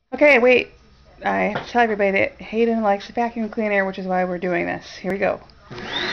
Okay, wait. I have to tell everybody that Hayden likes the vacuum cleaner, which is why we're doing this. Here we go.